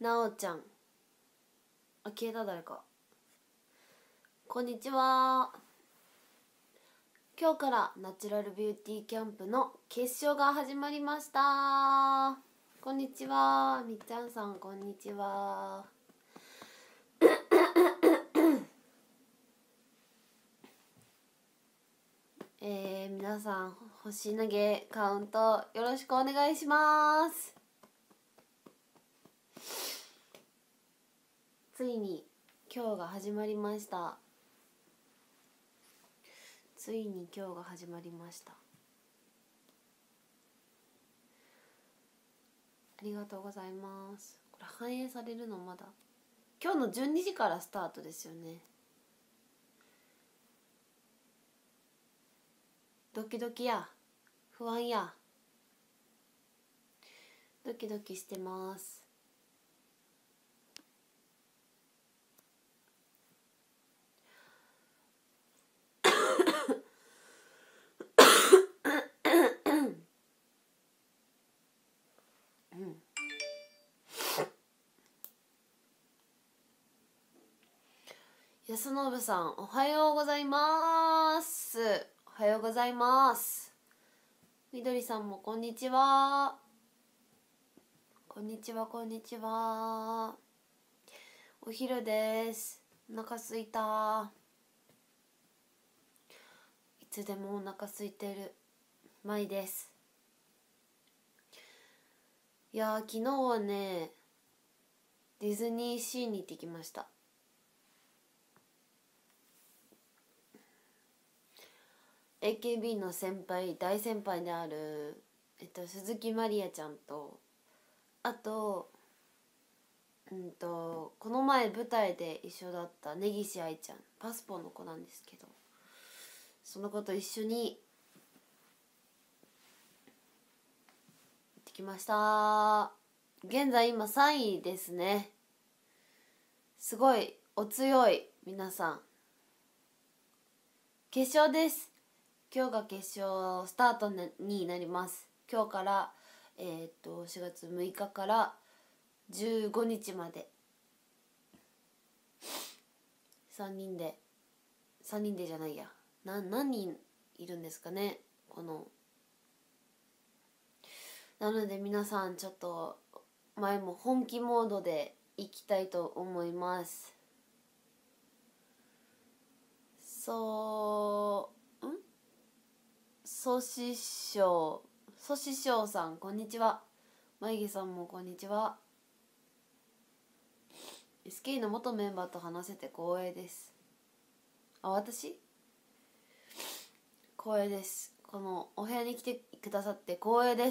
なおちゃん、あ、消えた。誰か。こんにちは。今日からナチュラルビューティーキャンプの決勝が始まりました。こんにちは。みっちゃんさん、こんにちは。皆さん星投げカウントよろしくお願いします。ついに今日が始まりました。ついに今日が始まりました。ありがとうございます。これ反映されるのまだ今日の12時からスタートですよね。ドキドキや不安やドキドキしてます。安信さん、おはようございます。おはようございます。みどりさんもこんにちは。こんにちは、こんにちは。お昼です。お腹すいた。いつでもお腹空いてるまいです。いやー、昨日はねディズニーシーに行ってきました。AKB の大先輩である、鈴木まりあちゃんと、あとこの前舞台で一緒だった根岸愛ちゃん、パスポの子なんですけど、その子と一緒に行ってきました。現在今3位ですね。すごいお強い皆さん。決勝です。今日が決勝スタートになります。今日から4月6日から15日まで3人でじゃないや、何人いるんですかね、この。なので皆さんちょっと前も本気モードでいきたいと思います。ソシショウさん、こんにちは。眉毛さんもこんにちは。 SK の元メンバーと話せて光栄です。あ、私光栄です。このお部屋に来てくださって光栄です。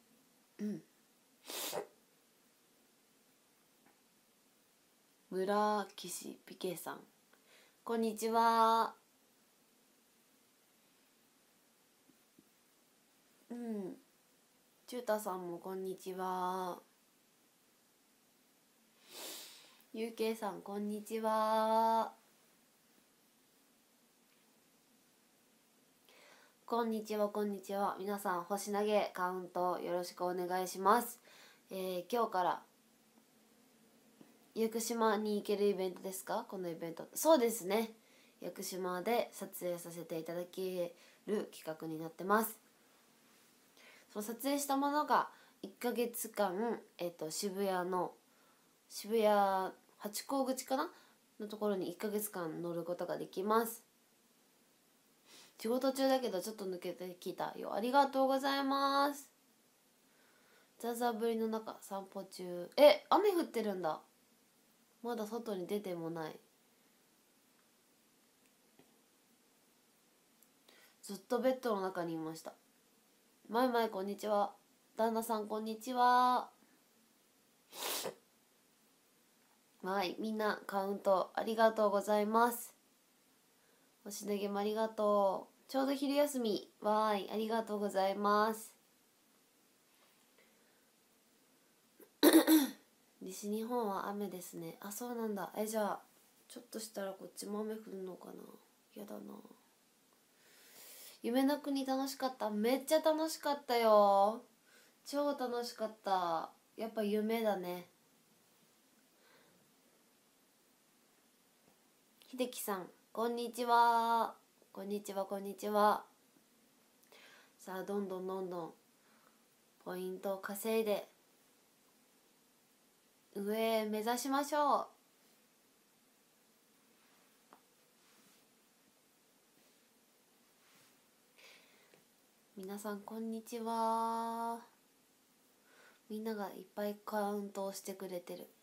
村岸ピケさん、こんにちは。中太さんもこんにちは。ゆうけいさん、こんにちは。こんにちは、こんにちは。皆さん星投げカウントよろしくお願いします。今日から屋久島に行けるイベントですか？このイベント。そうですね、屋久島で撮影させていただける企画になってます。その撮影したものが1ヶ月間、渋谷ハチ公口かなのところに1ヶ月間乗ることができます。仕事中だけどちょっと抜けてきたよ。ありがとうございます。ザーザー降りの中散歩中。雨降ってるんだ。まだ外に出てもない。ずっとベッドの中にいました。まいまいこんにちは。旦那さんこんにちは。はい、みんなカウントありがとうございます。星投げもありがとう。ちょうど昼休み。わーい、ありがとうございます。西日本は雨ですね。あ、そうなんだ。じゃあちょっとしたらこっちも雨降るのかな。やだな。夢の国楽しかった。めっちゃ楽しかったよ。超楽しかった。やっぱ夢だね。 秀樹さんこんにちは。こんにちはこんにちは。さあどんどんポイントを稼いで上へ目指しましょう。皆さんこんにちは。みんながいっぱいカウントをしてくれてる。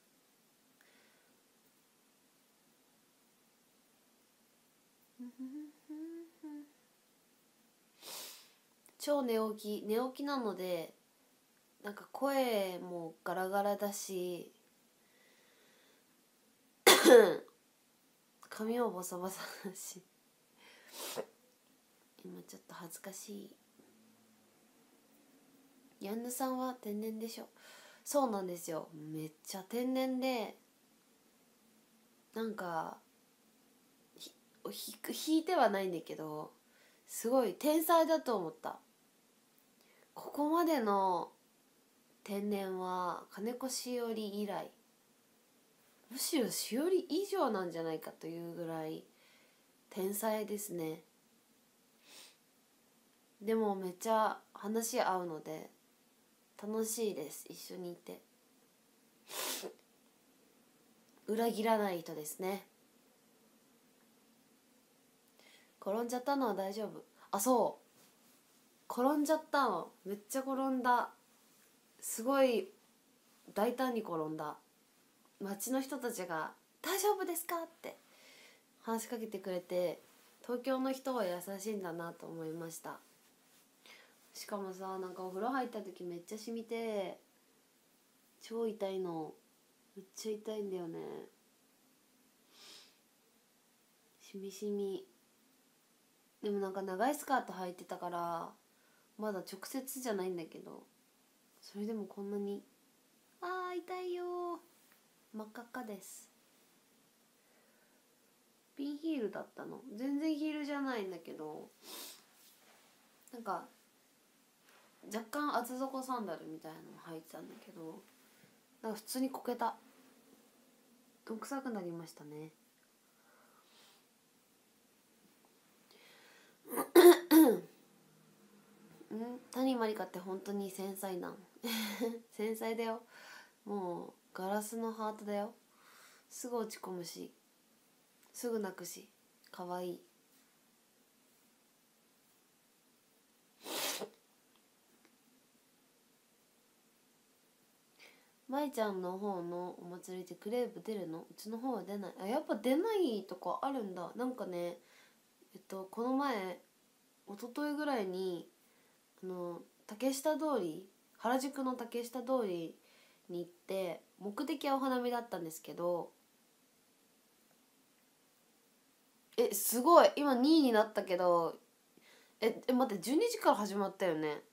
超寝起きなのでなんか声もガラガラだし髪もボサボサだし今ちょっと恥ずかしい。ヤンヌさんは天然でしょ。そうなんですよ、めっちゃ天然でなんか引いてはないんだけどすごい天才だと思った。ここまでの天然は金子しおり以来、むしろしおり以上なんじゃないかというぐらい天才ですね。でもめっちゃ話合うので楽しいです、一緒にいて。裏切らない人ですね。転んじゃったのは大丈夫。あ、そう転んじゃったの、めっちゃ転んだ。すごい大胆に転んだ。街の人たちが大丈夫ですかって話しかけてくれて、東京の人は優しいんだなと思いました。しかもさ、なんかお風呂入った時めっちゃ染みて超痛いの。めっちゃ痛いんだよね。しみしみ。でもなんか長いスカート履いてたからまだ直接じゃないんだけど、それでもこんなに痛いよ。真っ赤っかです。ピンヒールだったの。全然ヒールじゃないんだけど、なんか若干厚底サンダルみたいなの履いてたんだけど、なんか普通にこけた。どんくさくなりましたね。谷まりかって本当に繊細なん繊細だよ。もうガラスのハートだよ。すぐ落ち込むしすぐ泣くしかわいい。舞ちゃんの方のお祭りでクレープ出るの？うちの方は出ない。やっぱ出ないとこあるんだ。なんかね、この前一昨日ぐらいに竹下通り、原宿の竹下通りに行って、目的はお花見だったんですけど、すごい今2位になったけど、待って、12時から始まったよね。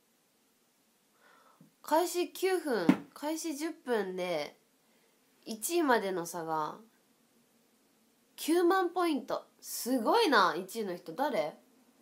開始9分開始10分で1位までの差が9万ポイント。すごいな。1位の人誰？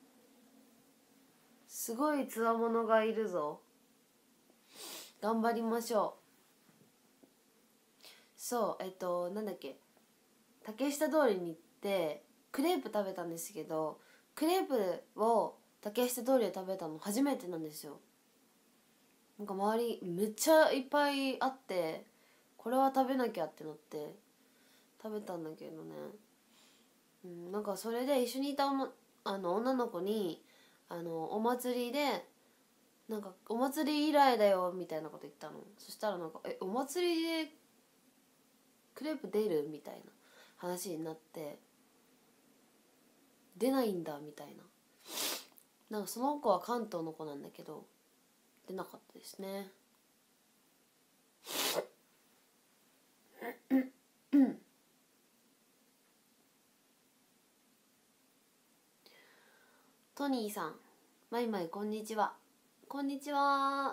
すごいつわものがいるぞ。頑張りましょう。そうなんだっけ、竹下通りに行ってクレープ食べたんですけど、クレープを竹下通りで食べたの初めてなんですよ。なんか周りめっちゃいっぱいあって、これは食べなきゃってなって食べたんだけどね、なんかそれで一緒にいた女の子にお祭りでなんかお祭り以来だよみたいなこと言ったの。そしたらなんかお祭りでクレープ出るみたいな話になって、出ないんだみたいな。なんかその子は関東の子なんだけど出なかったですね。トニーさん、マイマイこんにちは。こんにちは。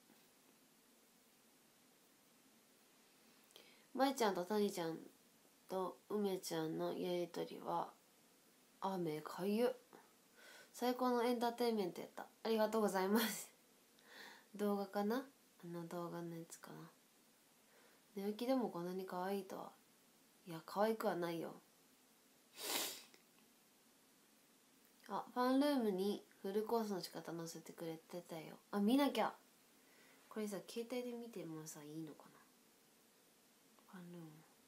マイちゃんとトニーちゃんと梅ちゃんのやりとりは雨かゆ、最高のエンターテインメントやった。ありがとうございます動画かな、動画のやつかな。寝起きでもこんなに可愛いとは。いや可愛くはないよ。 あ、ファンルームにフルコースの仕方載せてくれてたよ。あ、見なきゃ。これさ、携帯で見てもさ、いいのかな。ファンルー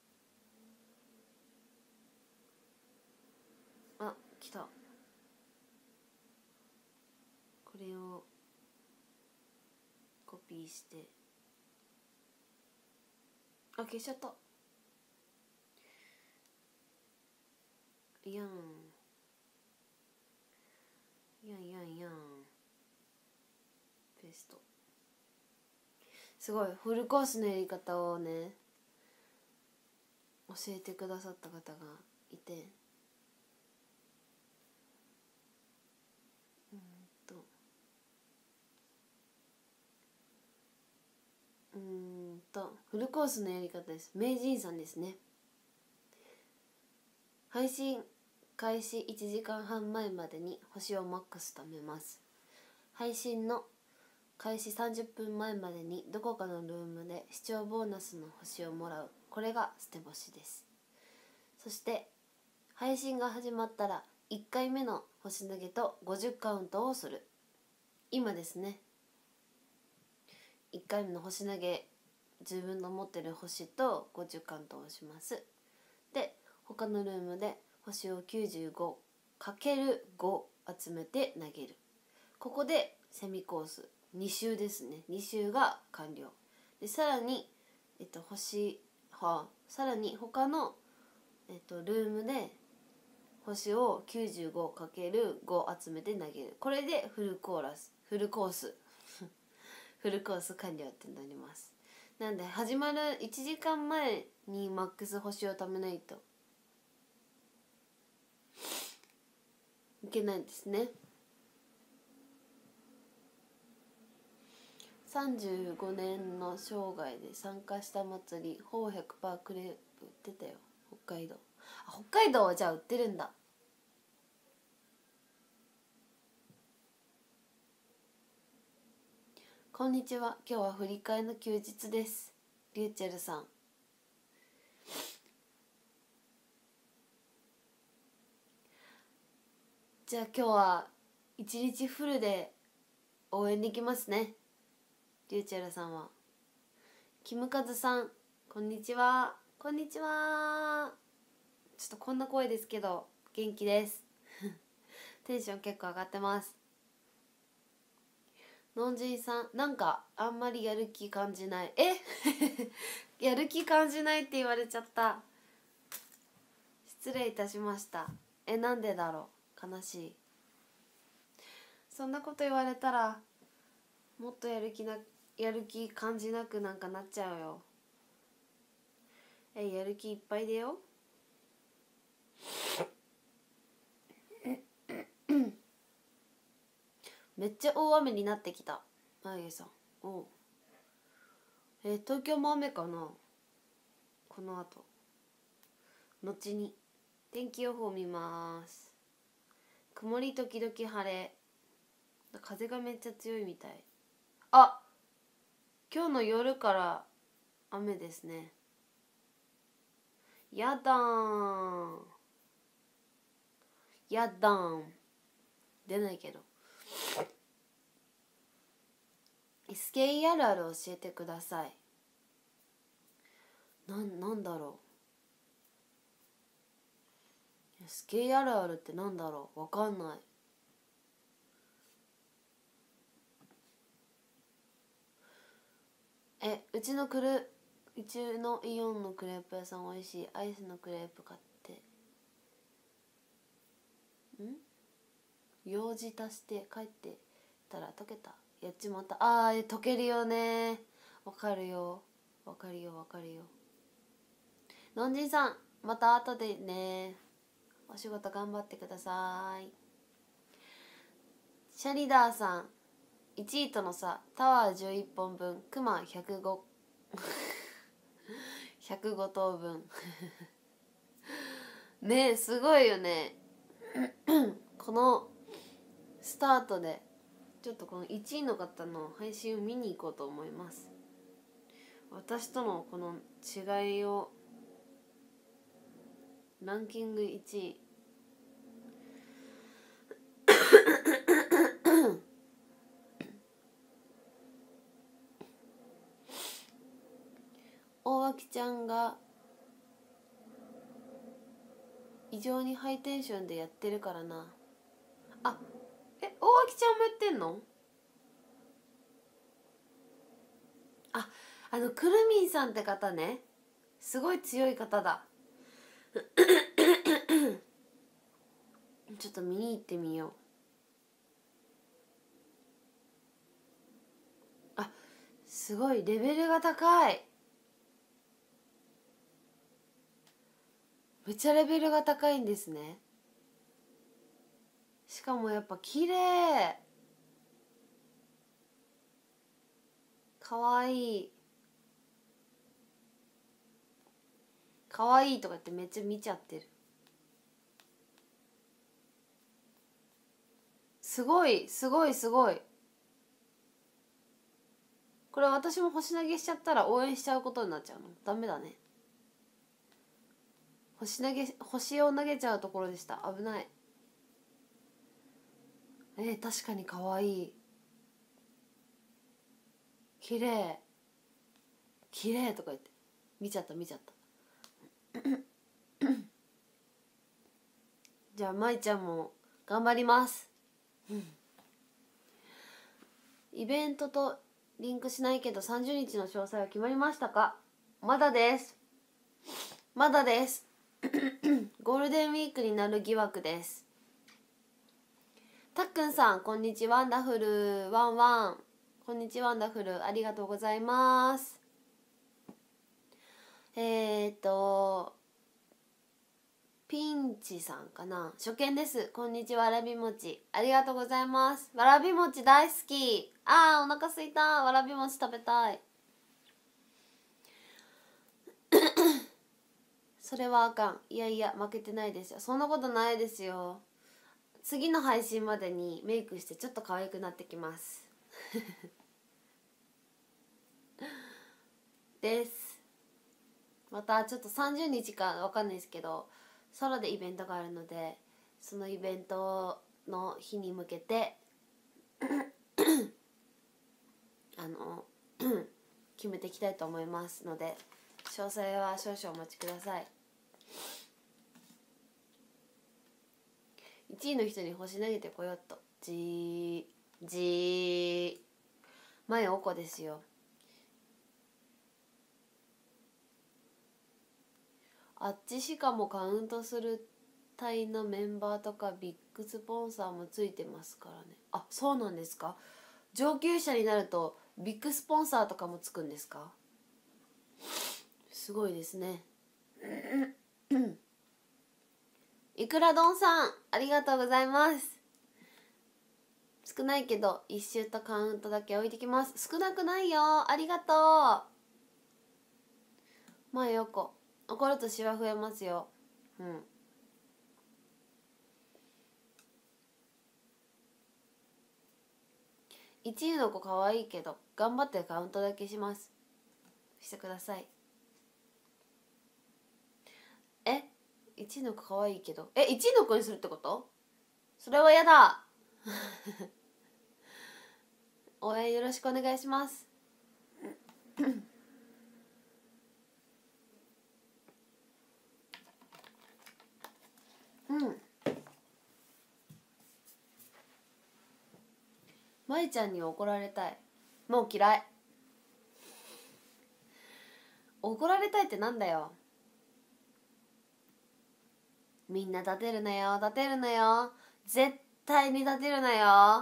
ム。あ、来た。これをコピーして、あ、消しちゃった。いやんやんやんやん。ペースト。すごいフルコースのやり方をね教えてくださった方がいて、とフルコースのやり方です。名人さんですね。配信開始1時間半前までに星をマックス貯めます。配信の開始30分前までにどこかのルームで視聴ボーナスの星をもらう。これが捨て星です。そして配信が始まったら1回目の星投げと50カウントをする。今ですね、1回目の星投げ、自分の持ってる星と50カウントをします。で、他のルームで星を 95×5 集めて投げる。ここでセミコース2周ですね。2周が完了で、さらにさらに他のルームで星を 95×5 集めて投げる。これでフルコースフルコース完了ってなります。なんで始まる1時間前にマックス星を貯めないといけないんですね。35年の生涯で参加した祭り、ほう100%クレープ売ってたよ。北海道。あ、北海道はじゃあ売ってるんだ。こんにちは。今日は振り替えの休日です。リューチェルさん。じゃあ今日は一日フルで応援できますね。リューチェルさんは。キムカズさん、こんにちは。こんにちは。ちょっとこんな声ですけど元気です。テンション結構上がってます。のんじいさん、なんかあんまりやる気感じない。やる気感じないって言われちゃった。失礼いたしました。なんでだろう。悲しい。そんなこと言われたらもっとやる気感じなくなんかなっちゃうよ。やる気いっぱいだよ。めっちゃ大雨になってきた。あゆさん。おう。東京も雨かな。この後後に天気予報見ます。曇り時々晴れ。風がめっちゃ強いみたい。あ、今日の夜から雨ですね。やだーん。やだーん。出ないけど。SKE あるある教えてください。なんだろう。SKE あるあるってなんだろう。わかんない。うちのイオンのクレープ屋さん美味しい。アイスのクレープ買って用事足して帰ってたら溶けた。やっちまった。溶けるよね。わかるよ。のんじんさん、また後でね。お仕事頑張ってください。シャリダーさん、1位との差、タワー11本分、クマ105 105頭分ねえ、すごいよねこのスタートでちょっとこの1位の方の配信を見に行こうと思います。私とのこの違いをランキング1位大脇ちゃんが異常にハイテンションでやってるからな。あ、大脇ちゃんもやってんの？くるみんさんって方ね。すごい強い方だ。ちょっと見に行ってみよう。あ、すごいレベルが高い。めっちゃレベルが高いんですね。しかもやっぱ綺麗。かわいい。かわいいとか言ってめっちゃ見ちゃってる。すごいすごいすごい。これ私も星投げしちゃったら応援しちゃうことになっちゃうの？ダメだね。星を投げちゃうところでした。危ない。確かにかわいい。綺麗綺麗とか言って見ちゃった。じゃあまいちゃんも頑張ります。イベントとリンクしないけど30日の詳細は決まりましたか？まだですゴールデンウィークになる疑惑です。たっくんさんこんにちは。ワンダフルワンワン、こんにちは。ワンダフルありがとうございます。ピンチさんかな、初見です。こんにちは。わらび餅ありがとうございます。わらび餅大好き。お腹すいた。わらび餅食べたい。それはあかん。いや負けてないですよ。そんなことないですよ。次の配信までにメイクしてちょっと可愛くなってきますですまたちょっと30日かわかんないですけどソロでイベントがあるので、そのイベントの日に向けて決めていきたいと思いますので、詳細は少々お待ちください。1位の人に星投げてこよっと。前おこですよ。あっちしかもカウントする隊のメンバーとかビッグスポンサーもついてますからね。あ、そうなんですか。上級者になるとビッグスポンサーとかもつくんですか？すごいですね。いくら丼さんありがとうございます。少ないけど一周とカウントだけ置いてきます。少なくないよ、ありがとう。前よこ怒るとシワ増えますよ。1位の子可愛いけど頑張ってカウントだけします。してください。1位の子可愛いけど1位の子にするってこと？それはやだ応援よろしくお願いしますまいちゃんに怒られたい。もう嫌い。怒られたいってなんだよ。みんな立てるなよ絶対に立てるなよ。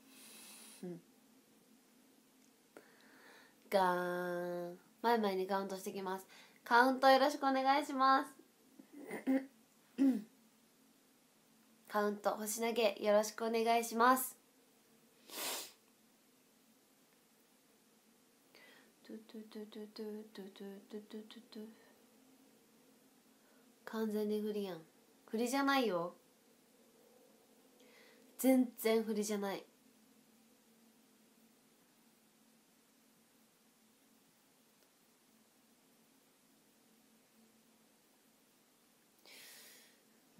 ガーン。前にカウントしてきます。カウントよろしくお願いしますカウント星投げよろしくお願いします。完全に不利やん。不利じゃないよ。全然不利じゃない。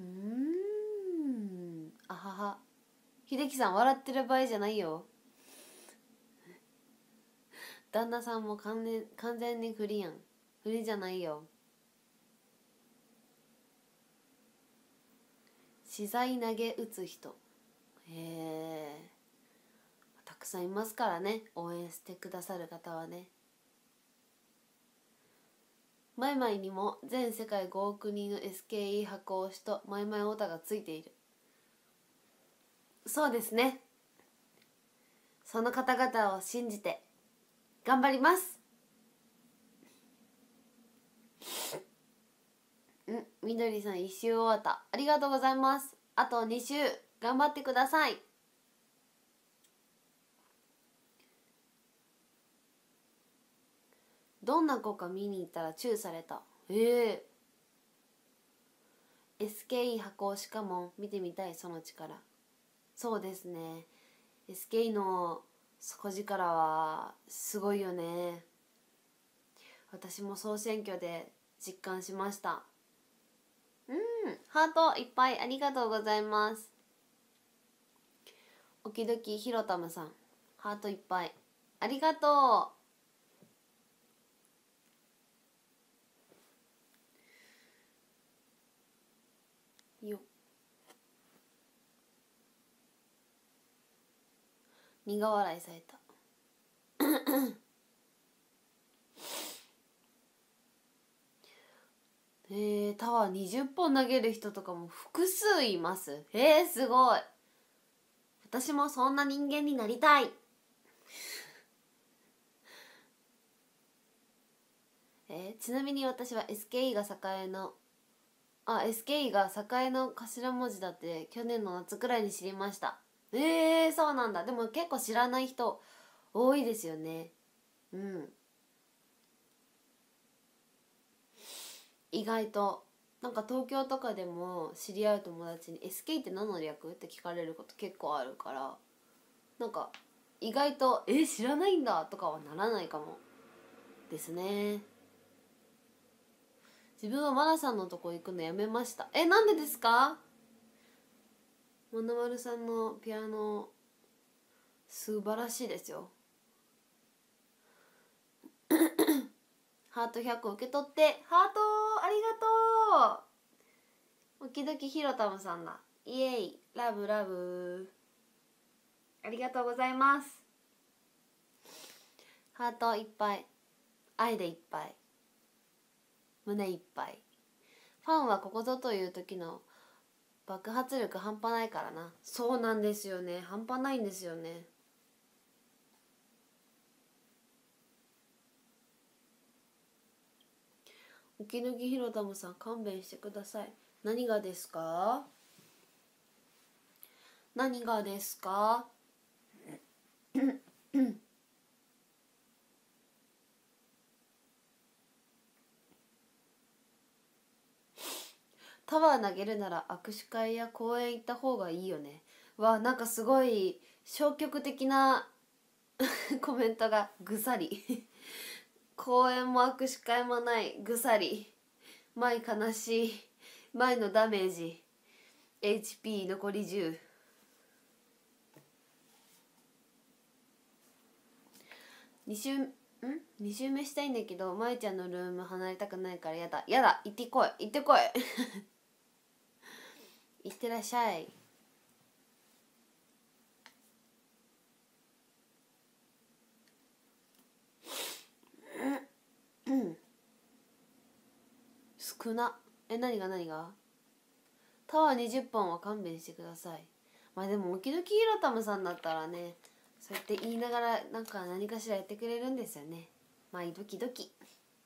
あはは。秀樹さん笑ってる場合じゃないよ。旦那さんも完全に不利やん。不利じゃないよ。資材投げ打つ人、へえ、たくさんいますからね、応援してくださる方はね。マイマイにも全世界5億人の SKE 箱推しとマイマイオタがついている。そうですね、その方々を信じて頑張ります。みどりさん1周終わった。ありがとうございます。あと2周頑張ってください。どんな子か見に行ったらチューされた。SKE 箱推しかも見てみたい、その力。そうですね、 SKE の底力はすごいよね。私も総選挙で実感しました。ハートいっぱいありがとうございます。おきどきひろたむさん、ハートいっぱいありがとうよ。苦笑いされた。タワー20本投げる人とかも複数います。すごい。私もそんな人間になりたい。ちなみに私は SKE が栄のSKE が栄の頭文字だって去年の夏くらいに知りました。そうなんだ。でも結構知らない人多いですよね。意外となんか東京とかでも知り合う友達に SK って何の略って聞かれること結構あるから、なんか意外と知らないんだとかはならないかもですね。自分はマナさんのとこ行くのやめました。なんでですか？まなまるさんのピアノ素晴らしいですよ。ハート100個受け取って。ハートありがとう。おきどきひろたむさんだ。イエイ、ラブラブ、ありがとうございます。ハートいっぱい、愛でいっぱい、胸いっぱい。ファンはここぞという時の爆発力半端ないからな。そうなんですよね、半端ないんですよね。おきぬぎひろたむさん、勘弁してください。何がですか？何がですか？タワー投げるなら握手会や公園行った方がいいよね。なんかすごい消極的なコメントがぐさり。公園も握手会もない、ぐさり。前悲しい、前のダメージ、 HP 残り10。2周目したいんだけど、まいちゃんのルーム離れたくないからやだ。行ってこい行ってこい。行ってらっしゃい。少な。何がタワー20本は勘弁してください。でもおきどきひろたむさんだったらね、そうやって言いながらなんか何かしらやってくれるんですよね。ドキドキ。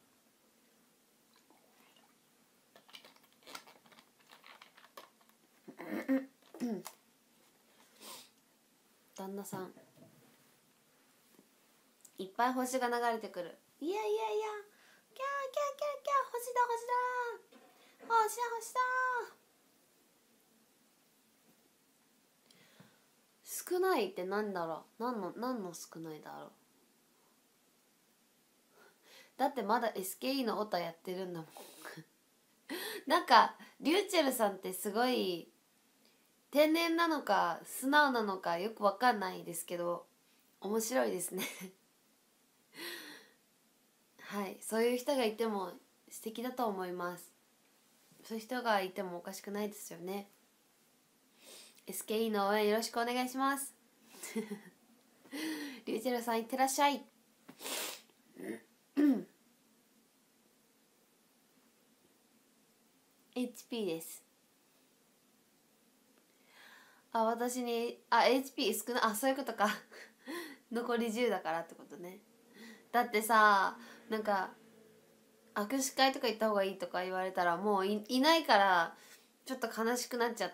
旦那さん、いっぱい星が流れてくる。いやキャーキャーキャーキャー、星だ星だ少ないってなんだろう。何の少ないだろう。だってまだ SKE のオタやってるんだもん。 なんかリューチェルさんってすごい天然なのか素直なのかよくわかんないですけど面白いですね。はい、そういう人がいても素敵だと思います。そういう人がいてもおかしくないですよね。 SKE の応援よろしくお願いします。リューチェルさんいってらっしゃい。HP です。あ、私にHP 少な、そういうことか。残り10だからってことね。だってさ、なんか握手会とか行った方がいいとか言われたらもういないからちょっと悲しくなっちゃった。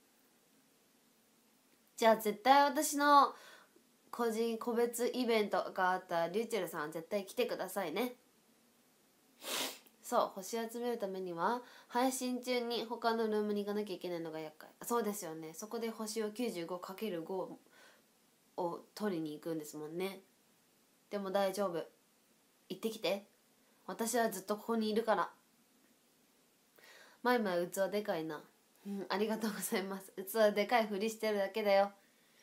じゃあ絶対私の個別イベントがあったらリューチェルさん絶対来てくださいね。そう、星集めるためには配信中に他のルームに行かなきゃいけないのが厄介。そうですよね。そこで星を 95×5 を取りに行くんですもんね。でも大丈夫、行ってきて。私はずっとここにいるから。マイマイ器でかいな。ありがとうございます。器でかいふりしてるだけだよ。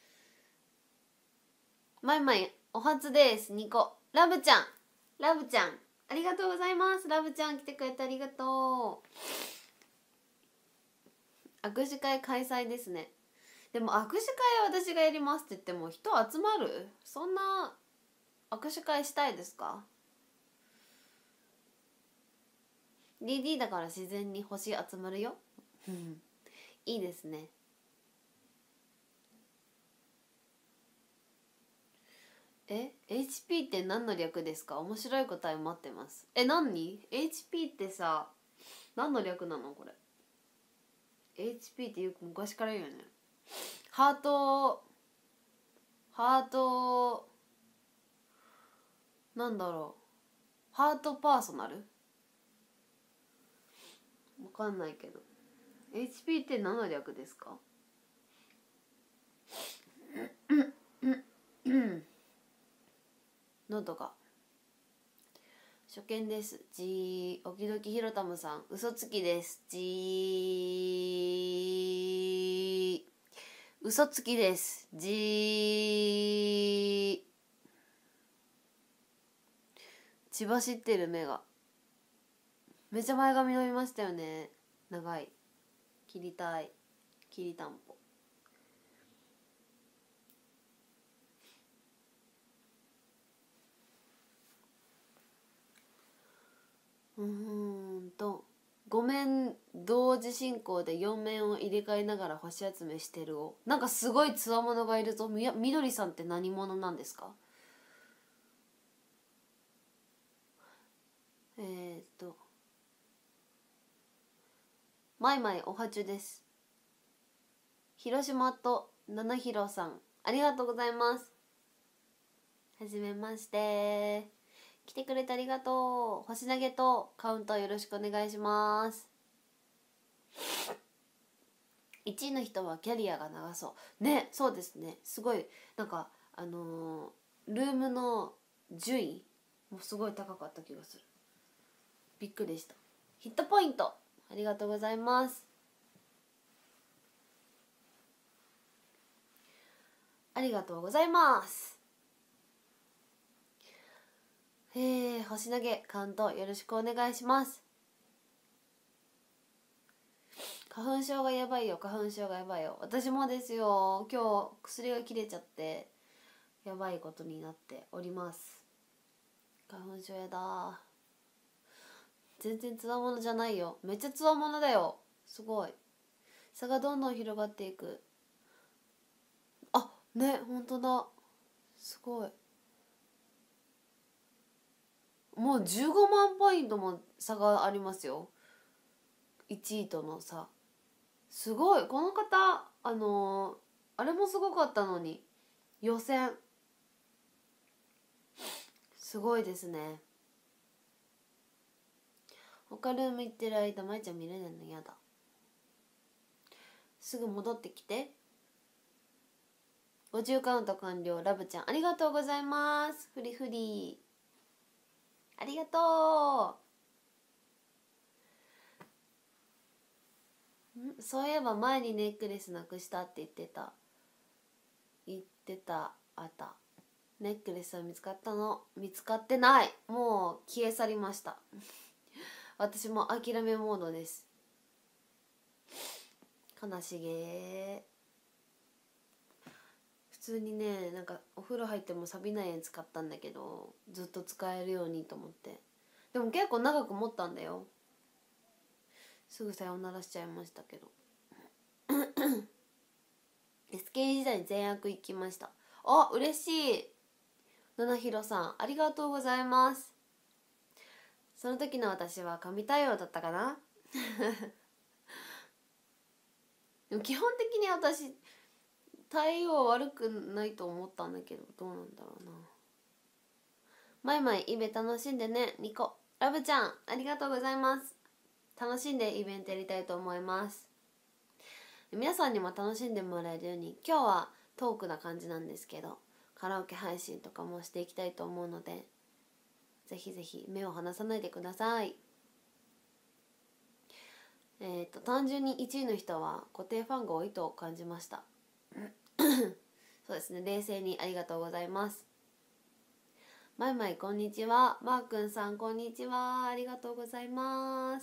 マイマイお初です。2個。ラブちゃんありがとうございます。ラブちゃん来てくれてありがとう。握手会開催ですね。でも握手会は私がやりますって言っても人集まる？そんな握手会したいですか？ DD だから自然に星集まるよ。いいですね。HP って何の略ですか？面白い答え待ってます。何？ HP ってさ何の略なのこれ？ HP ってよく昔から言うよね。ハートなんだろう、ハートパーソナルわかんないけど HP って何の略ですか？喉が初見です。おきどきひろたむさん嘘つきです。嘘つきです。血走ってる目がめちゃ前髪伸びましたよね。長い切りたい、きりたんぽ。ごめん同時進行で4面を入れ替えながら星集めしてるを。なんかすごいつわものがいるぞ。みどりさんって何者なんですか？マイマイおはちゅです。広島と七広さんありがとうございます。はじめまして。来てくれてありがとう。星投げとカウントよろしくお願いします。1位の人はキャリアが長そうね。そうですね。すごいなんかルームの順位もすごい高かった気がする。びっくりした。ヒットポイントありがとうございます。ありがとうございます。星投げカウントよろしくお願いします。花粉症がやばいよ。私もですよ。今日薬が切れちゃってやばいことになっております。花粉症やだ。全然つわものじゃないよ。めっちゃつわものだよ。すごい差がどんどん広がっていく。あ、ね、ほんとだ。すごい。もう15万ポイントも差がありますよ。1位との差すごい。この方あれもすごかったのに予選すごいですね。他ルーム行ってる間まいちゃん見れないのやだ。すぐ戻ってきて。50カウント完了。ラブちゃんありがとうございます。フリフリありがとそういえば前にネックレスなくしたって言ってたあった。ネックレスは見つかったの？見つかってない。もう消え去りました私も諦めモードです。悲しげ。普通にね、なんかお風呂入っても錆びないやつ買ったんだけど、ずっと使えるようにと思って。でも結構長く持ったんだよ。すぐさよならしちゃいましたけどSK 時代に全悪行きました。あ、嬉しい。七広さんありがとうございます。その時の私は神対応だったかなでも基本的に私対応悪くないと思ったんだけど、どうなんだろうな。マイマイイベ楽しんでね。ニコラブちゃんありがとうございます。楽しんでイベントやりたいと思います。皆さんにも楽しんでもらえるように、今日はトークな感じなんですけど、カラオケ配信とかもしていきたいと思うので、ぜひぜひ目を離さないでください。単純に1位の人は固定ファンが多いと感じましたそうですね、冷静にありがとうございます。マイマイこんにちは。マーくんさんこんにちは。ありがとうございます。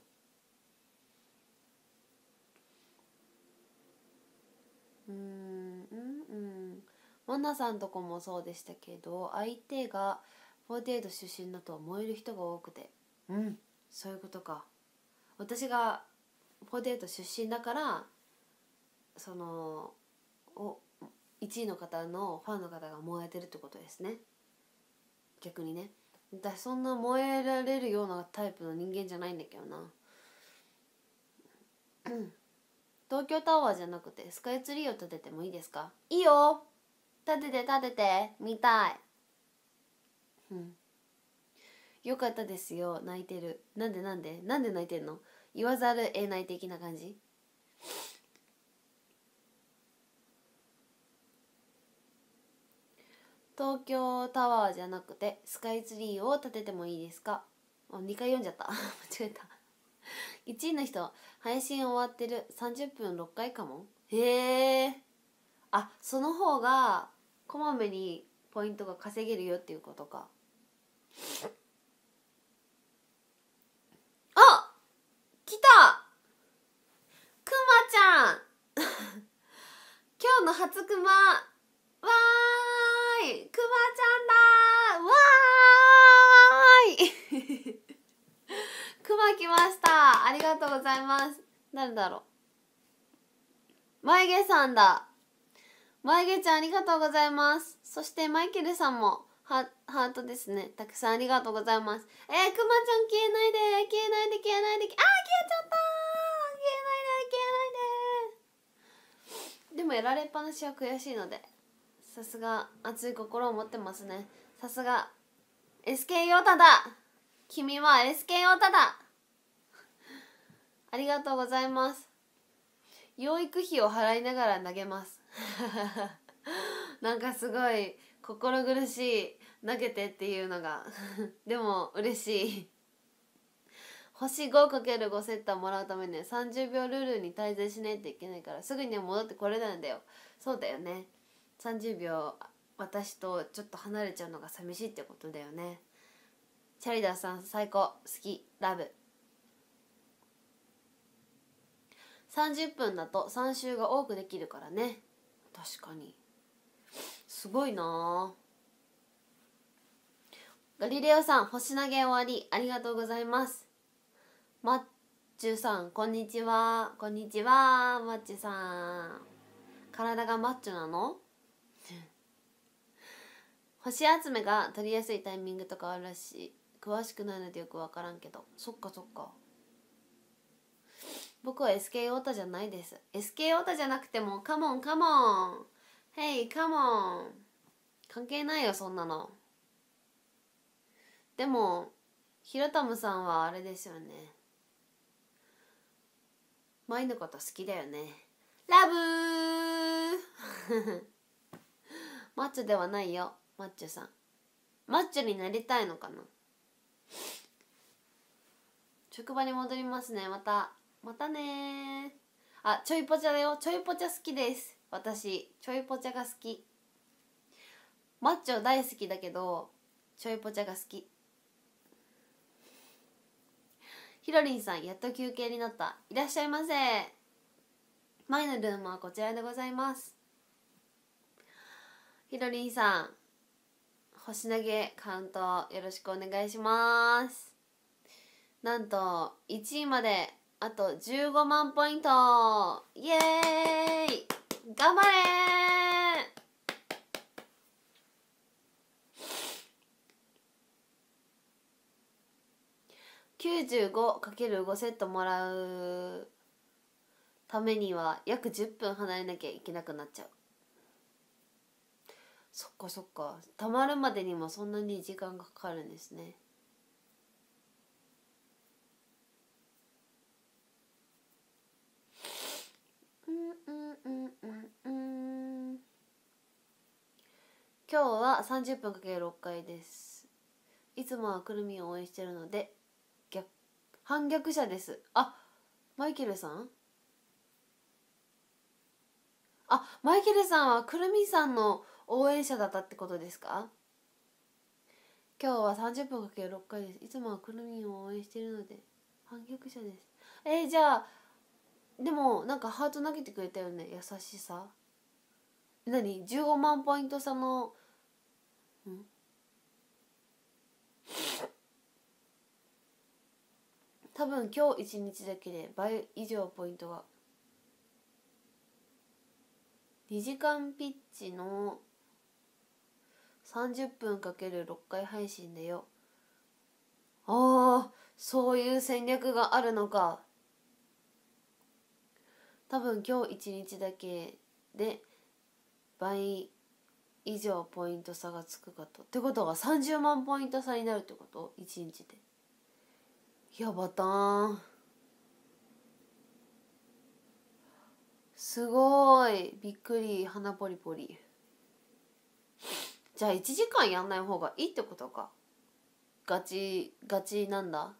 マナさんとこもそうでしたけど、相手が48出身だと燃える人が多くて、そういうことか。私が48出身だから、その1位の方のファンの方が燃えてるってことですね。逆にね、私そんな燃えられるようなタイプの人間じゃないんだけどな東京タワーじゃなくてスカイツリーを立ててもいいですか？いいよ、立てて見たい。よかったですよ。泣いてる。なんで泣いてんの？言わざる得ない的な感じ？東京タワーじゃなくてスカイツリーを立ててもいいですか？2回読んじゃった間違えた1位の人配信終わってる。30分6回かも。へえ。あ、その方がこまめにポイントが稼げるよっていうことか。あ、来たくまちゃん今日の初クマ。わーい、くまちゃんだー。わーいくま来ました。ありがとうございます。誰だろう。眉毛さんだ。眉毛ちゃんありがとうございます。そしてマイケルさんもハートですね。たくさんありがとうございます。くまちゃん消えないで、消えないで、消えないで。消えちゃったー。消えないで、消えないで。でもやられっぱなしは悔しいので、さすが熱い心を持ってますね。さすが SK ヨタだ。君は SK ヨタだ。ありがとうございます。養育費を払いながら投げますなんかすごい心苦しい、投げてっていうのがでも嬉しい。星 5×5 セットもらうために30秒ルールに滞在しないといけないから、すぐには戻ってこれないんだよ。そうだよね、30秒私とちょっと離れちゃうのが寂しいってことだよね。チャリダーさん最高、好き、ラブ。30分だと3周が多くできるからね。確かにすごいな。ガリレオさん星投げ終わりありがとうございます。マッチュさんこんにちは。こんにちはマッチュさん。体がマッチョなの星集めが取りやすいタイミングとかあるらしい。詳しくないのでよく分からんけど。そっかそっか。僕は SK オタじゃないです。 SK オタじゃなくてもカモンカモン、ヘイカモン、関係ないよそんなの。でもひろたむさんはあれですよね、舞のこと好きだよね。ラブーマッチョではないよマッチョさん。マッチョになりたいのかな。職場に戻りますね。またまたね。あ、ちょいぽちゃだよ。ちょいぽちゃ好きです。私ちょいぽちゃが好き。マッチョ大好きだけどちょいぽちゃが好き。ひろりんさん、やっと休憩になった。いらっしゃいませ。前のルームはこちらでございます。ひろりんさん、星投げカウントよろしくお願いします。なんと1位まであと15万ポイント。イエーイ、頑張れー。 95×5 セットもらうためには約10分離れなきゃいけなくなっちゃう。そっかそっか、たまるまでにもそんなに時間がかかるんですね。今日は30分かける6回です。いつもはくるみを応援してるので反逆者です。あ、マイケルさん、マイケルさんはくるみさんの応援者だったってことですか？今日は30分かける6回です。いつもはくるみを応援してるので反逆者です。じゃあでもなんかハート投げてくれたよね。優しさ。何、15万ポイント差の多分今日1日だけで倍以上ポイントが。2時間ピッチの30分かける6回配信だよ。そういう戦略があるのか。多分今日1日だけで倍以上ポイント差がつくかと。ってことは30万ポイント差になるってこと？ 1 日で。やばたーん。すごいびっくり。鼻ポリポリ。じゃあ1時間やんない方がいいってことか。ガチなんだ。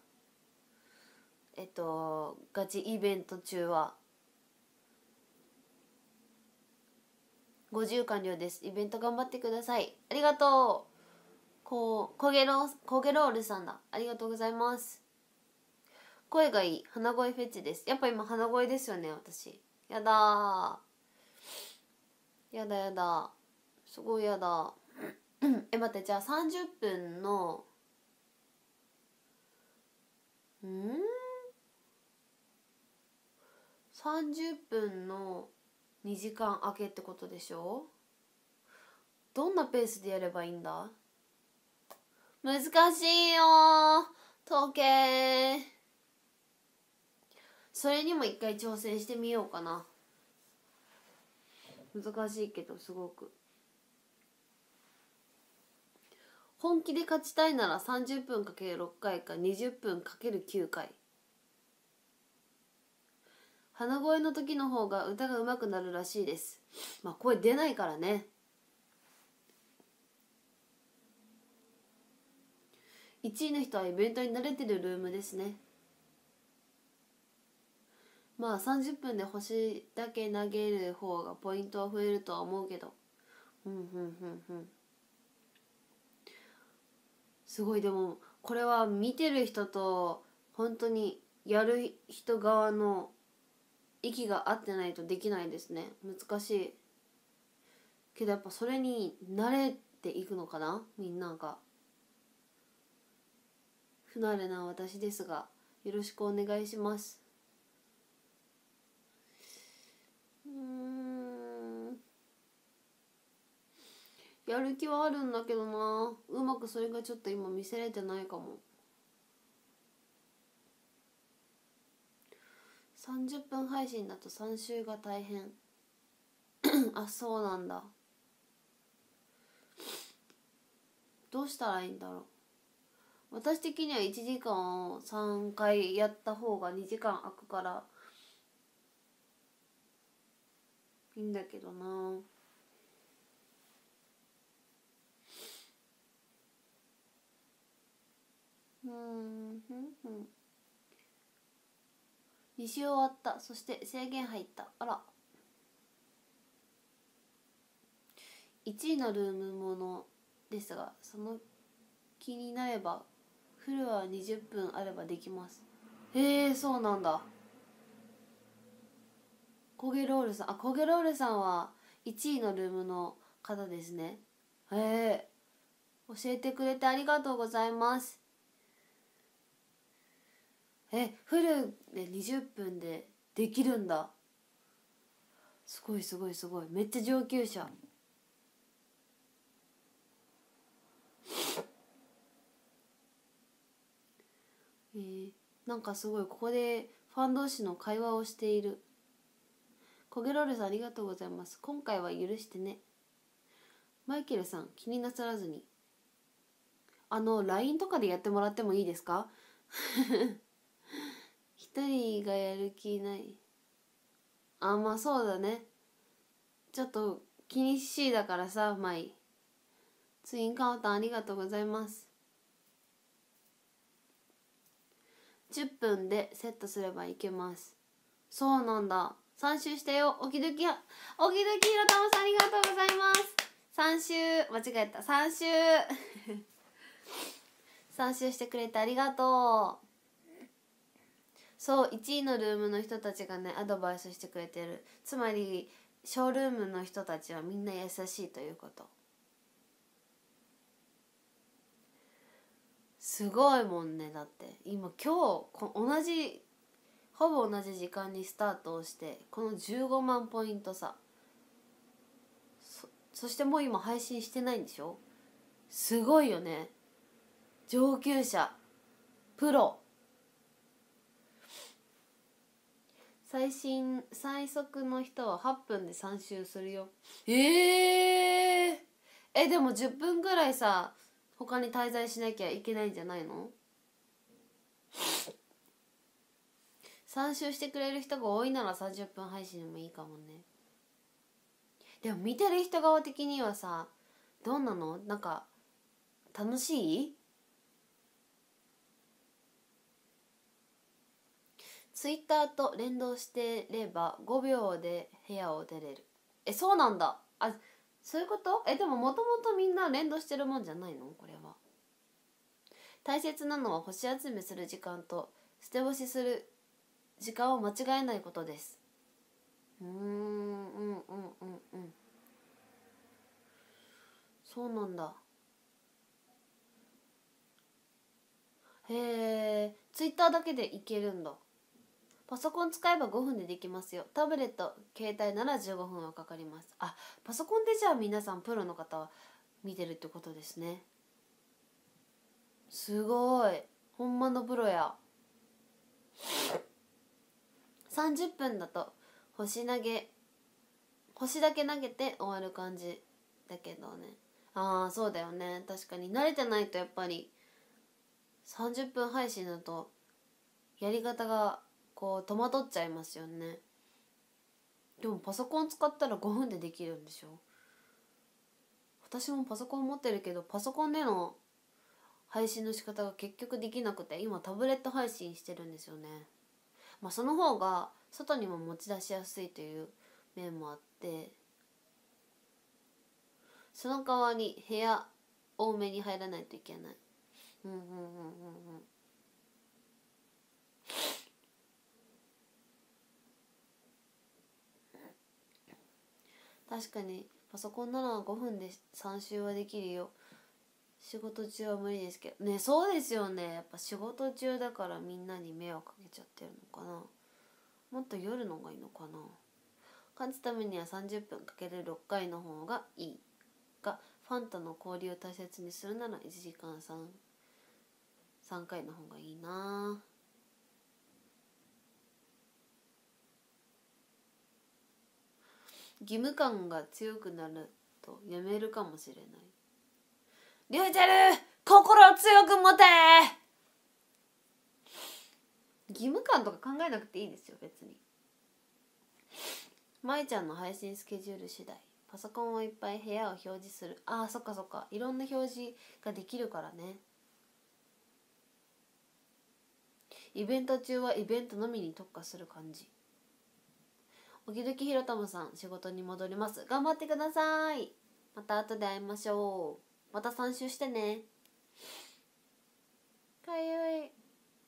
ガチイベント中は50完了です。イベント頑張ってください。ありがとう。コゲロールさんだ。ありがとうございます。声がいい。鼻声フェチです。やっぱ今鼻声ですよね、私。やだー。やだやだ。すごいやだ。待って、じゃあ30分の30分の2時間空けってことでしょ？どんなペースでやればいいんだ？難しいよ統計。それにも一回挑戦してみようかな。難しいけどすごく。本気で勝ちたいなら30分かける6回か20分かける9回。鼻声の時の方が歌が上手くなるらしいです。まあ声出ないからね。1位の人はイベントに慣れてるルームですね。まあ30分で星だけ投げる方がポイントは増えるとは思うけど。すごい。でもこれは見てる人と本当にやる人側の息が合ってないとできないですね。難しいけどやっぱそれに慣れていくのかな、みんなが。不慣れな私ですがよろしくお願いします。やる気はあるんだけどな、うまくそれがちょっと今見せれてないかも。30分配信だと3週が大変。あ、そうなんだ。どうしたらいいんだろう。私的には1時間を3回やった方が2時間空くからいいんだけどな。 2週終わった。そして制限入った。あら、1位のルームものですが、その気になればフルは20分あればできます。へえ、そうなんだ。コゲロールさん、コゲロールさんは1位のルームの方ですね。へえ、教えてくれてありがとうございます。フルで20分でできるんだ。すごいすごいすごい、めっちゃ上級者。なんかすごい、ここでファン同士の会話をしている。コゲロールさんありがとうございます。今回は許してね。マイケルさん、気になさらずに。LINE とかでやってもらってもいいですか？一人がやる気ない。まあそうだね。ちょっと気にしいだからさ、マイ。ツインカウンターありがとうございます。10分でセットすればいけます。そうなんだ。3周したよ。おきどきひろたまさんありがとうございます。3周、間違えた。3周。3周してくれてありがとう。そう、1位のルームの人たちがね、アドバイスしてくれてる。つまり、ショールームの人たちはみんな優しいということ。すごいもんね。だって今今日ほぼ同じ時間にスタートをして、この15万ポイント差。そしてもう今配信してないんでしょ。すごいよね。上級者、プロ。最速の人は8分で3周するよ。でも10分ぐらいさ、他に滞在しなきゃいけないんじゃないの？3周してくれる人が多いなら30分配信でもいいかもね。でも見てる人側的にはさ、どうなの？なんか楽しい？ツイッターと連動してれば5秒で部屋を出れる。そうなんだ。そういうこと？でももともとみんな連動してるもんじゃないの？これは。大切なのは星集めする時間と捨て干しする時間を間違えないことです。そうなんだ。へえ、ツイッターだけでいけるんだ。パソコン使えば5分でできますよ。タブレット、携帯なら15分はかかります。パソコンでじゃあ皆さんプロの方は見てるってことですね。すごい。ほんまのプロや。30分だと星だけ投げて終わる感じだけどね。そうだよね。確かに慣れてないとやっぱり30分配信だとやり方がこう戸惑っちゃいますよね。でもパソコン使ったら5分でできるんでしょ。私もパソコン持ってるけど、パソコンでの配信の仕方が結局できなくて、今タブレット配信してるんですよね。その方が外にも持ち出しやすいという面もあって、その代わり部屋多めに入らないといけない。確かにパソコンなら5分で3周はできるよ。仕事中は無理ですけどね。そうですよね。やっぱ仕事中だからみんなに迷惑かけちゃってるのかな。もっと夜のがいいのかな。勝つためには30分かける6回の方がいいが、ファンとの交流を大切にするなら1時間3回の方がいいな。義務感が強くなるとやめるかもしれない。りゅうちゃる、心を強く持て。義務感とか考えなくていいですよ、別に。まいちゃんの配信スケジュール次第。パソコンをいっぱい部屋を表示する。そっかそっか。いろんな表示ができるからね。 イベント中はイベントのみに特化する感じ。おきどきひろたむさん、仕事に戻ります。頑張ってください。また後で会いましょう。また3周してね。かゆい。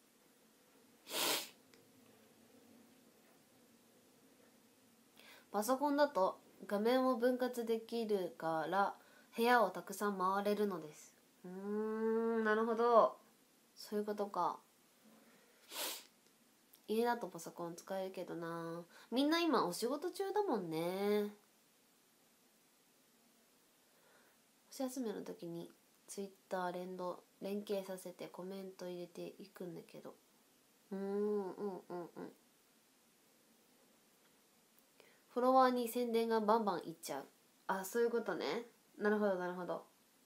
パソコンだと画面を分割できるから部屋をたくさん回れるのです。なるほど、そういうことか。家だとパソコン使えるけどな。みんな今お仕事中だもんね。星休みの時にツイッター連携させてコメント入れていくんだけど、フォロワーに宣伝がバンバンいっちゃう。あ、そういうことね。なるほどなるほど。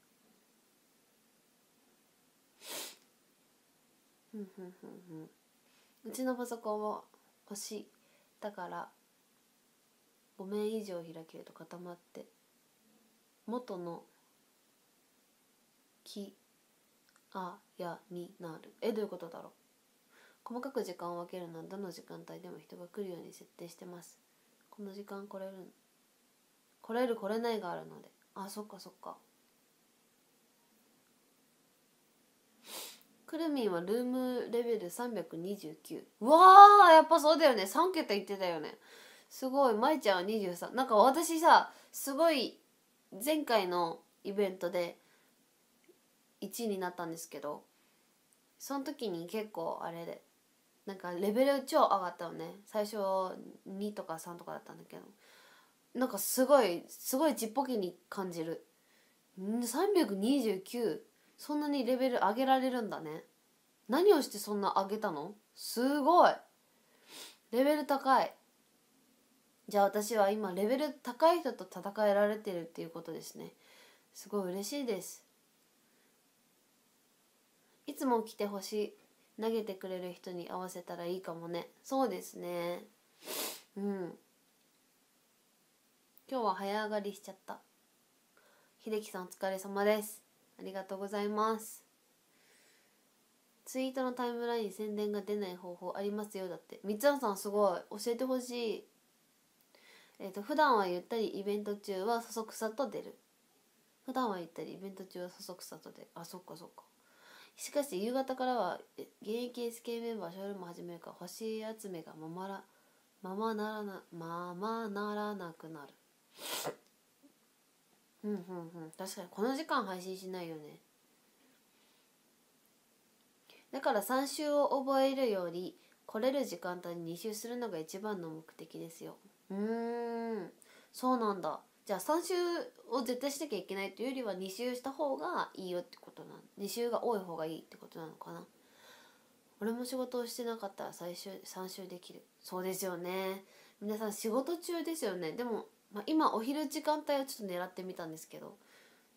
うちのパソコンは星だから5面以上開けると固まって元のきあやになる。どういうことだろう。細かく時間を分けるのはどの時間帯でも人が来るように設定してます。この時間来れる来れないがあるので。あ、そっかそっか。くるみんはルームレベル329。うわー、やっぱそうだよね。3桁言ってたよね。すごい。まいちゃんは23。なんか私さ、すごい前回のイベントで1位になったんですけど、その時に結構あれでなんかレベル超上がったよね。最初2とか3とかだったんだけど、なんかすごいちっぽけに感じる。329、そんなにレベル上げられるんだね。何をしてそんな上げたの？すごいレベル高い。じゃあ私は今レベル高い人と戦えられてるっていうことですね。すごい嬉しいです。いつも来てほしい。投げてくれる人に合わせたらいいかもね。そうですね。今日は早上がりしちゃった。秀樹さんお疲れ様です。ありがとうございます。ツイートのタイムライン宣伝が出ない方法ありますよ。だって三葉さんすごい教えてほしい。普段はゆったりイベント中はそそくさと出る。普段はゆったりイベント中はそそくさと出る。あ、そっかそっか。しかし夕方からは現役 SK メンバーショールーム始めるから星集めがままならなくなる。確かにこの時間配信しないよね。だから3週を覚えるより来れる時間帯に2週するのが一番の目的ですよ。そうなんだ。じゃあ3週を絶対しなきゃいけないというよりは2週した方がいいよってことなの。2週が多い方がいいってことなのかな。俺も仕事をしてなかったら3週できる。そうですよね。皆さん仕事中ですよね。でも、今お昼時間帯をちょっと狙ってみたんですけど、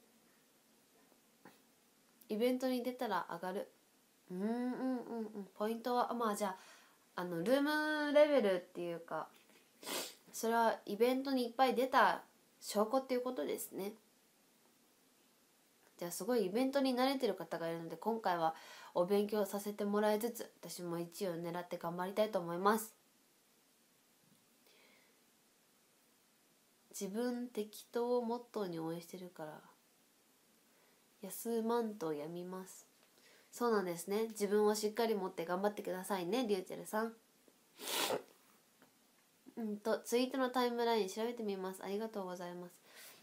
イベントに出たら上がる。ポイントはじゃあルームレベルっていうか、それはイベントにいっぱい出た証拠っていうことですね。じゃあすごいイベントに慣れてる方がいるので、今回はお勉強させてもらいつつ私も1位を狙って頑張りたいと思います。自分適当をモットーに応援してるから休まんとやみます。そうなんですね。自分をしっかり持って頑張ってくださいね、リューチェルさん。ツイートのタイムライン調べてみます。ありがとうございます。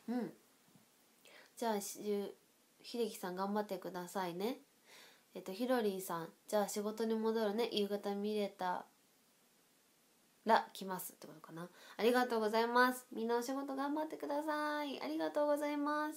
じゃあ秀樹さん頑張ってくださいね。ひろりんさん、じゃあ仕事に戻るね。夕方見れたら来ますってことかな。ありがとうございます。みんなお仕事頑張ってください。ありがとうございます。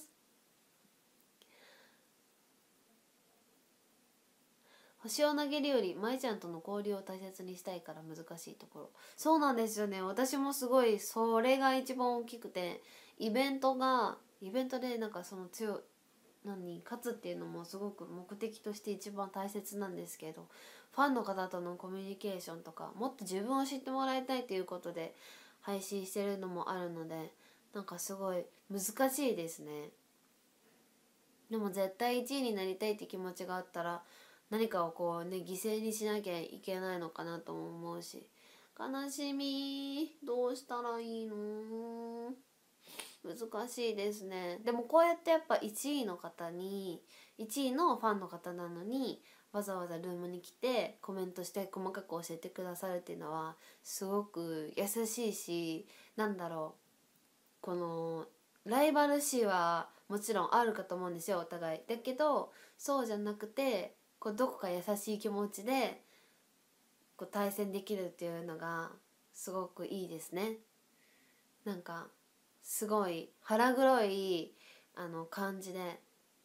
星を投げるより舞ちゃんとの交流を大切にしたいから難しいところ。そうなんですよね。私もすごいそれが一番大きくて、イベントでなんかその勝つっていうのもすごく目的として一番大切なんですけど、ファンの方とのコミュニケーションとかもっと自分を知ってもらいたいということで配信してるのもあるので、なんかすごい難しいですね。でも絶対1位になりたいって気持ちがあったら何かをこうね犠牲にしなきゃいけないのかなとも思うし、悲しみ。どうしたらいいの？難しいですね。でもこうやってやっぱ1位の方に、1位のファンの方なのにわざわざルームに来てコメントして細かく教えてくださるっていうのはすごく優しいし、なんだろう、このライバル視はもちろんあるかと思うんですよ、お互い。だけどそうじゃなくて、こうどこか優しい気持ちでこう対戦できるっていうのがすごくいいですね。なんかすごい腹黒い感じで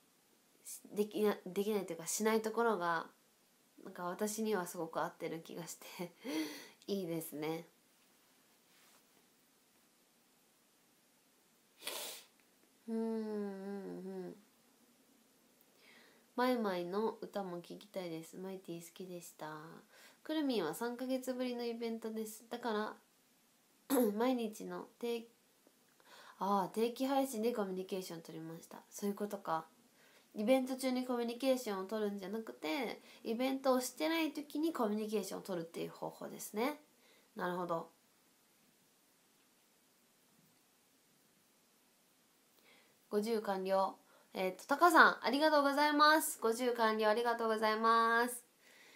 できないというかしないところがなんか私にはすごく合ってる気がしていいですね。マイマイの歌も聴きたいです。マイティ好きでした。くるみんは3ヶ月ぶりのイベントです。だから毎日の定期配信でコミュニケーション取りました。そういうことか。イベント中にコミュニケーションを取るんじゃなくて、イベントをしてない時にコミュニケーションを取るっていう方法ですね。なるほど。50完了。タカさんありがとうございます。50完了ありがとうございます。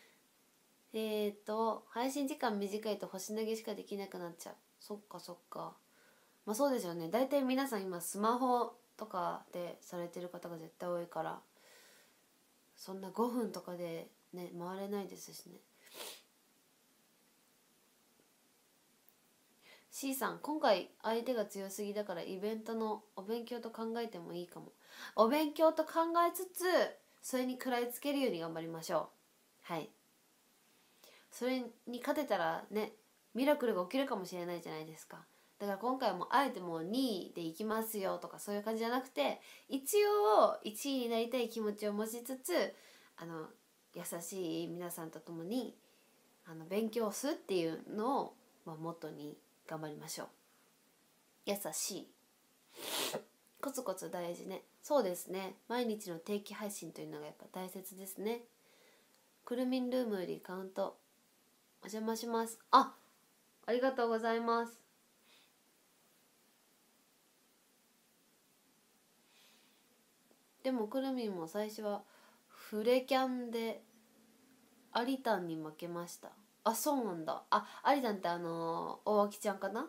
配信時間短いと星投げしかできなくなっちゃう。そっかそっか。まあそうですよね。大体皆さん今スマホとかでされてる方が絶対多いから、そんな5分とかでね回れないですしね。C さん、今回相手が強すぎだからイベントのお勉強と考えてもいいかも。お勉強と考えつつそれに食らいつけるように頑張りましょう。はい。それに勝てたらね、ミラクルが起きるかもしれないじゃないですか。だから今回もあえてもう2位でいきますよとかそういう感じじゃなくて、一応1位になりたい気持ちを持ちつつ、優しい皆さんと共に勉強するっていうのを、モットーに頑張りましょう。優しい、コツコツ大事ね。そうですね、毎日の定期配信というのがやっぱ大切ですね。くるみんルームよりカウントお邪魔します。ありがとうございます。でもくるみんも最初はフレキャンでアリタンに負けました。あ、そうなんだ。アリタンって大脇ちゃんかな。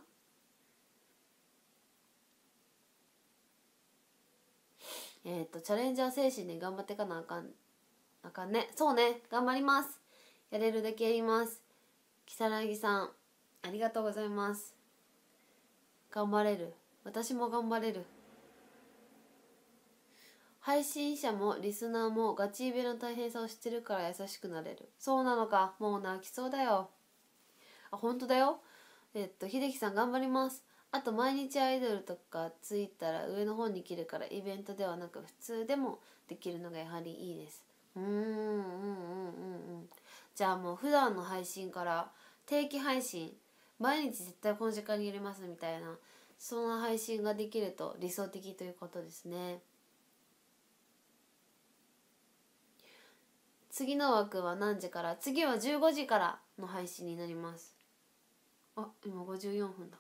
チャレンジャー精神で頑張ってかなあかんね。そうね、頑張ります。やれるだけやります。きさらぎさんありがとうございます。頑張れる。私も頑張れる。配信者もリスナーもガチイベの大変さを知ってるから優しくなれる。そうなのか。もう泣きそうだよ。本当だよ。秀樹さん頑張ります。あと毎日アイドルとかついたら上の方に切るからイベントではなく普通でもできるのがやはりいいです。じゃあもう普段の配信から定期配信、毎日絶対この時間に入れますみたいな、そんな配信ができると理想的ということですね。次の枠は何時から？次は15時からの配信になります。今54分だ。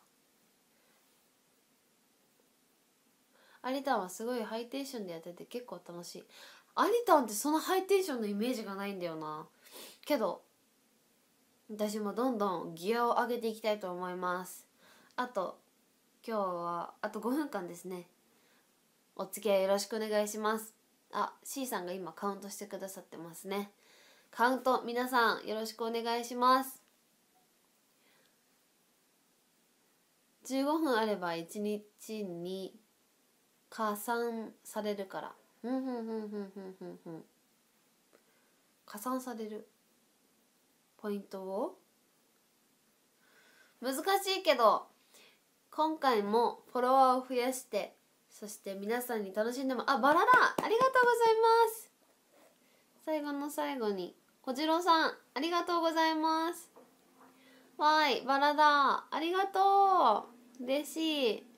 アリタンはすごいハイテンションでやってて結構楽しい。アリタンってそのハイテンションのイメージがないんだよな。けど私もどんどんギアを上げていきたいと思います。今日はあと5分間ですね。お付き合いよろしくお願いします。C さんが今カウントしてくださってますね。カウント皆さんよろしくお願いします。15分あれば1日に加算されるから。加算されるポイントを、難しいけど今回もフォロワーを増やして、そして皆さんに楽しんでもバラだ、ありがとうございます。最後の最後に小次郎さんありがとうございます。わーい、バラだ、ありがとう、嬉しい。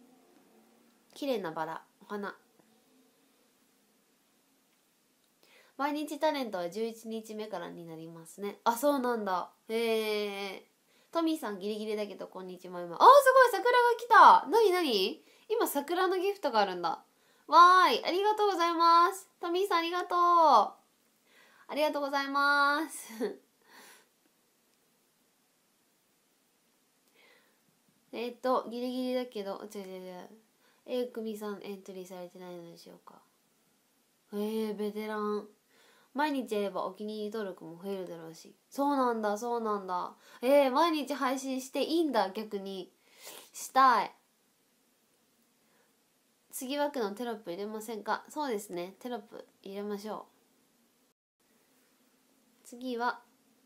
綺麗なバラ、お花。 毎日タレントは11日目からになりますね。あ、そうなんだ。へえ。トミーさんギリギリだけどこんにちは。今。あー、すごい、桜が来た。なになに？今桜のギフトがあるんだ。わーい、ありがとうございます。トミーさんありがとう。ありがとうございます。ギリギリだけど、違う違う違う。A 組さんエントリーされてないのでしょうか。ベテラン。毎日やればお気に入り登録も増えるだろうし。そうなんだ、そうなんだ。毎日配信していいんだ、逆に。したい。次枠のテロップ入れませんか？そうですね、テロップ入れましょう。次は、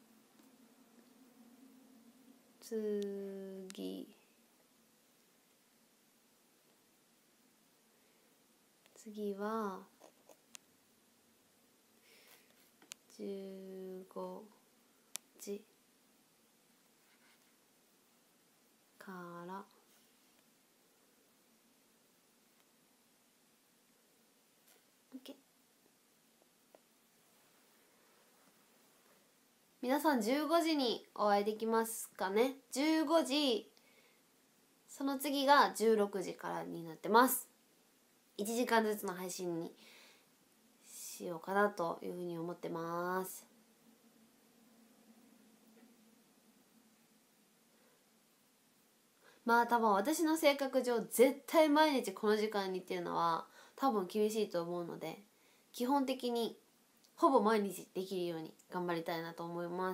次は、15時からOK。皆さん15時にお会いできますかね。15時、その次が16時からになってます。1時間ずつの配信にしようかなというふうに思ってます。まあ多分私の性格上絶対毎日この時間にっていうのは多分厳しいと思うので、基本的にほぼ毎日できるように頑張りたいなと思います。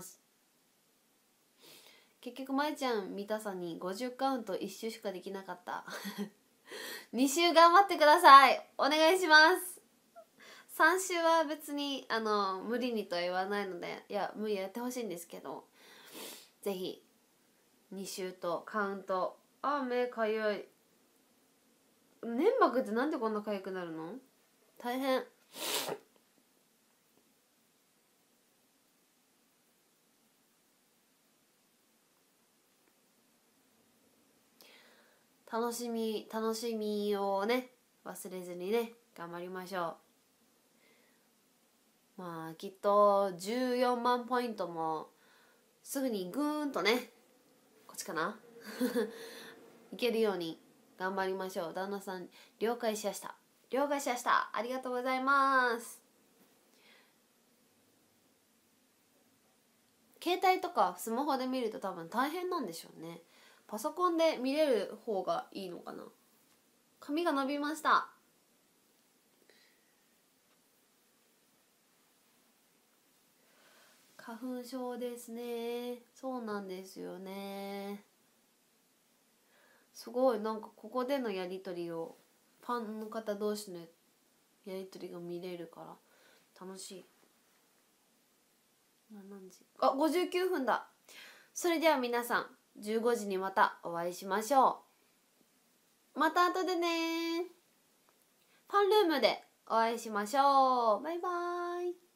結局まいちゃん見たさに50カウント1周しかできなかった2周頑張ってください。お願いします。3周は別に無理にとは言わないので、いや無理やってほしいんですけど、ぜひ2周とカウント。目かゆい。粘膜ってなんでこんなかゆくなるの？大変。楽しみをね忘れずにね頑張りましょう。まあきっと14万ポイントもすぐにぐーんとね、こっちかないけるように頑張りましょう。旦那さん了解しました。了解しました。ありがとうございます。携帯とかスマホで見ると多分大変なんでしょうね。パソコンで見れる方がいいのかな。髪が伸びました。花粉症ですね。そうなんですよね。すごいなんかここでのやり取りをファンの方同士のやり取りが見れるから楽しい。何時？あ、59分だ。それでは皆さん15時にまたお会いしましょう。また後でね。ファンルームでお会いしましょう。バイバーイ。